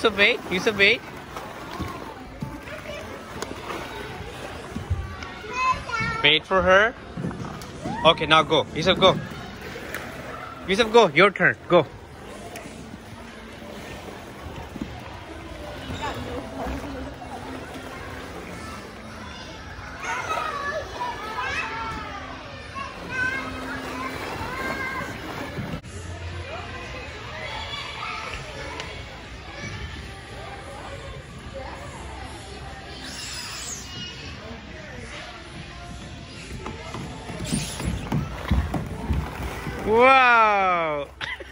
Yusuf, wait. Yusuf, wait. Wait for her. Okay, now go. Yusuf, go. Yusuf, go. Your turn. Go. Wow!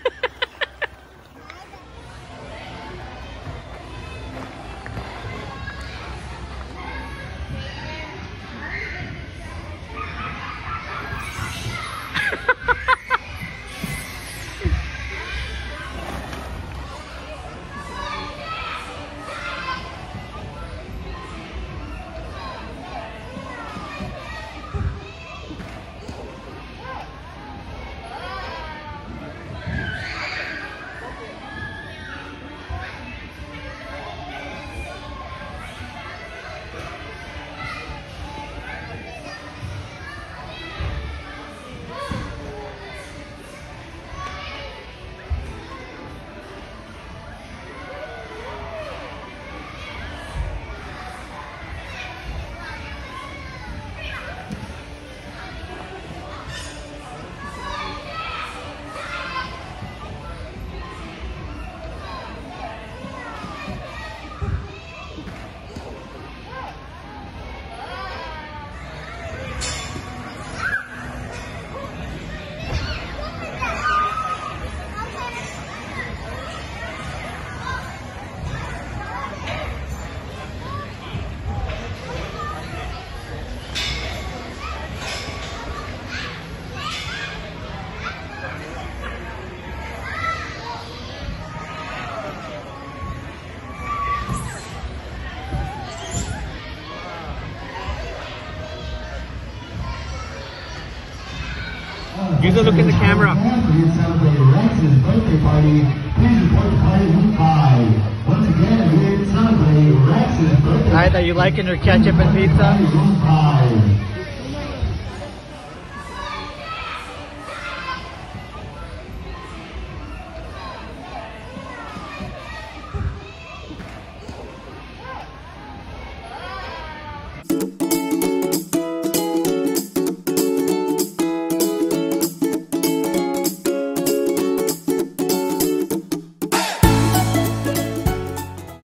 You go look in the camera. Celebrate Rex's birthday party. Please report to party room 5. Once again, we're here to celebrate Rex's birthday party. Ida, you liking your ketchup and pizza? Room 5.